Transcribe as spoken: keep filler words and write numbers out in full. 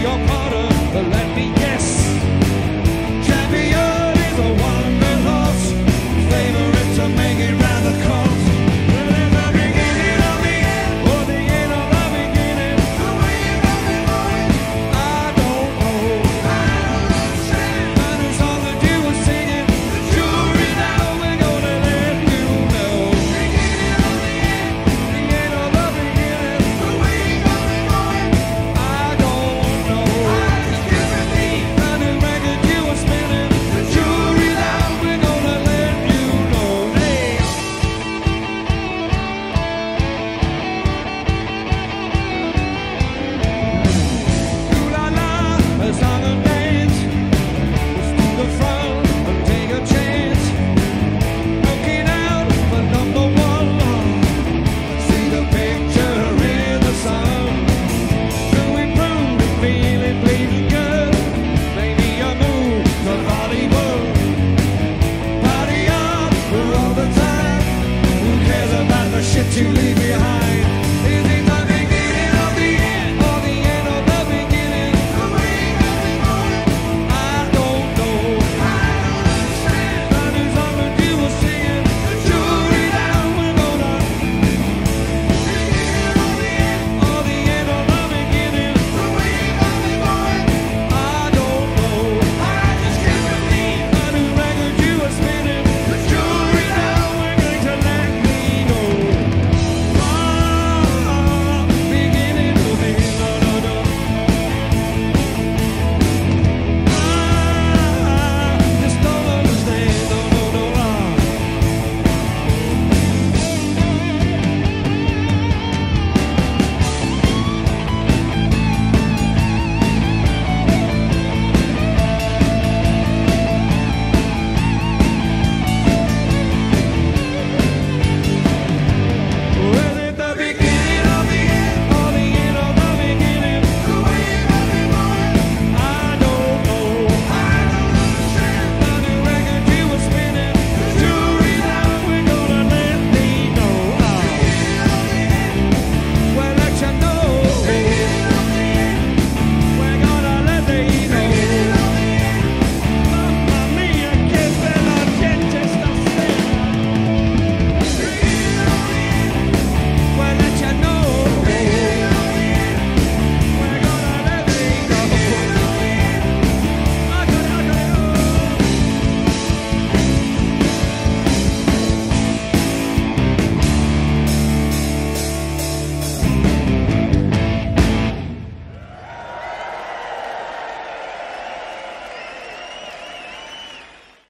your quarter, but let me guess. Champion is a one-man horse, favorite to make it round the course. Well, there's the beginning of the end, or the end of the beginning. The way you're going, boy, I don't know. I don't understand. And the song that you were singing, the jury's out, we're gonna let you know. Beginning of the end, the end of the beginning. The way you're going, boy, I don't know. I just give it me. And the record you were spinning, the jury's out, we're gonna let you know. Hey. Ooh-la-la, a song and dance. Let's do the front and take a chance. Looking out for number one. See the picture in the sun. Do we prove the feeling bleeding?